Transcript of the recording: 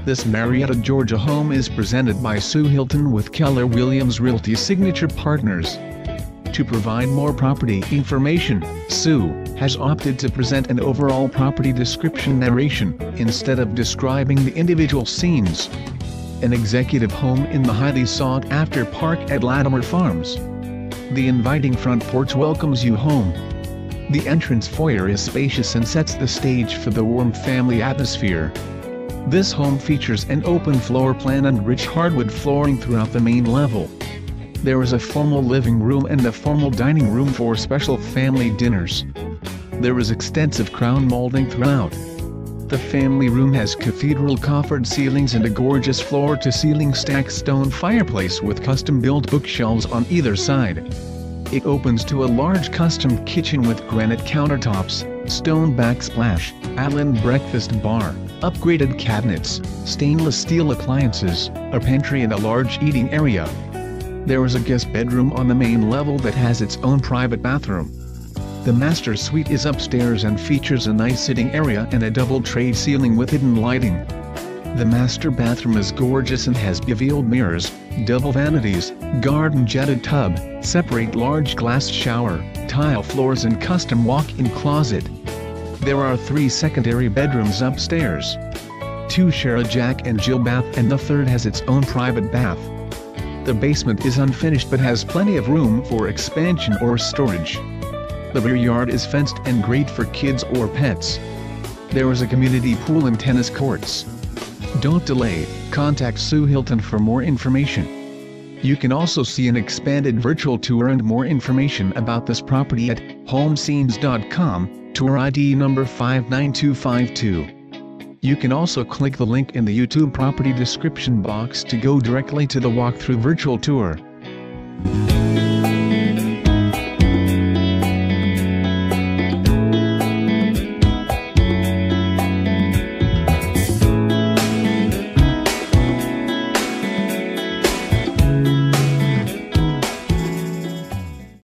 This Marietta, Georgia home is presented by Sue Hilton with Keller Williams Realty Signature Partners. To provide more property information, Sue has opted to present an overall property description narration, instead of describing the individual scenes. An executive home in the highly sought-after park at Latimer Farms. The inviting front porch welcomes you home. The entrance foyer is spacious and sets the stage for the warm family atmosphere. This home features an open floor plan and rich hardwood flooring throughout the main level. There is a formal living room and a formal dining room for special family dinners. There is extensive crown molding throughout. The family room has cathedral coffered ceilings and a gorgeous floor-to-ceiling stacked stone fireplace with custom-built bookshelves on either side. It opens to a large custom kitchen with granite countertops, stone backsplash, island breakfast bar, upgraded cabinets, stainless steel appliances, a pantry and a large eating area. There is a guest bedroom on the main level that has its own private bathroom. The master suite is upstairs and features a nice sitting area and a double tray ceiling with hidden lighting. The master bathroom is gorgeous and has beveled mirrors, double vanities, garden jetted tub, separate large glass shower, tile floors and custom walk-in closet. There are 3 secondary bedrooms upstairs. 2 share a Jack and Jill bath and the third has its own private bath. The basement is unfinished but has plenty of room for expansion or storage. The rear yard is fenced and great for kids or pets. There is a community pool and tennis courts. Don't delay, contact Sue Hilton for more information. You can also see an expanded virtual tour and more information about this property at homescenes.com, tour ID number 59252. You can also click the link in the YouTube property description box to go directly to the walkthrough virtual tour.